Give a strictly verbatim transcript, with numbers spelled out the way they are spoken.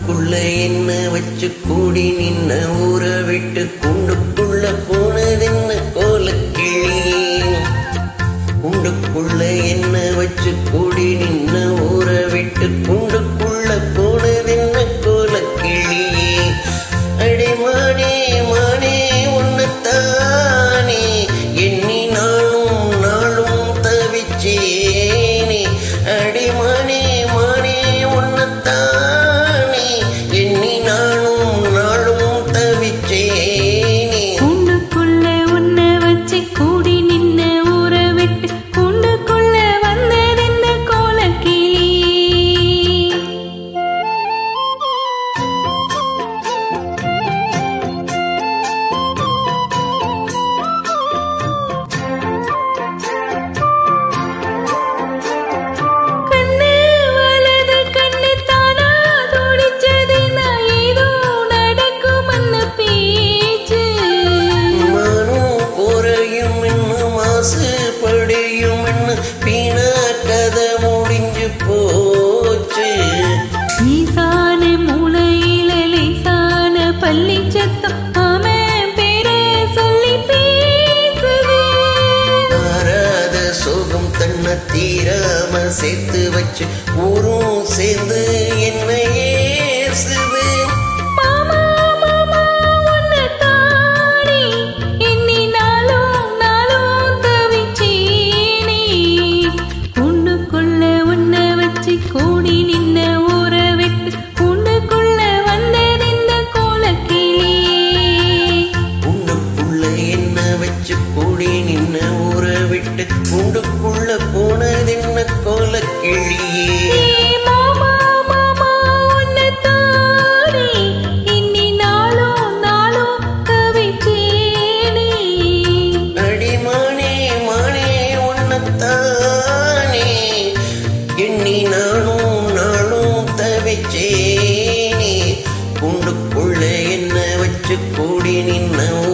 கூண்டுக்குள்ள என்ன வச்சு கூடி நின்ன ஊற விட்டு கூண்டுக்குள்ள போனதென்ன கோலக்கிளி. கூண்டுக்குள்ள என்ன வச்சு கூடி நின்ன ஊற விட்டு கூண்டுக்குள்ள போனதென்ன கோலக்கிளி. அடி மானே மானே உன்னத்தானே எண்ணி நாளும் நாளும் தவிச்சேனே. அடி மானே மானே உன்னத்தானே எண்ணி நாளும் நாளும் தவிச்சேனே. கூண்டுக்குள்ள உன்னை வச்சு கூடி நின்ன ஊற விட்டு கூண்டுக்குள்ள வந்ததென்ன கோலக்கிளி. ஈசான மூலையில லேசான பள்ளி சத்தம் அவன் பேரை சொல்லி பேசுது. மாறாத சோகம் தன்னை தீராம சேர்த்து வச்சு ஊரும் சேர்ந்து என்ன ஏசுது. மாமா மாமா உன்னத்தானே எண்ணி நாளும் நாளும் தவிச்சேனே. கூண்டுக்குள்ள உன்னை வச்சு கூடி நின்ன ஊற விட்டு கூண்டுக்குள்ள வந்ததென்ன கோலக்கிளி. கூண்டுக்குள்ள என்ன வச்சு கூடி நின்ன ஊற விட்டு கூண்டுக்குள்ள போனதென்ன கோலக்கிளியே. மாமா மாமா உன்னத்தானே எண்ணி நாளும் நாளும் தவிச்சேனே. அடி மானே மானே உன்னத்தானே எண்ணி நாளும் நாளும் தவிச்சேனே. கூண்டுக்குள்ள என்ன வச்சு கூடி நின்ன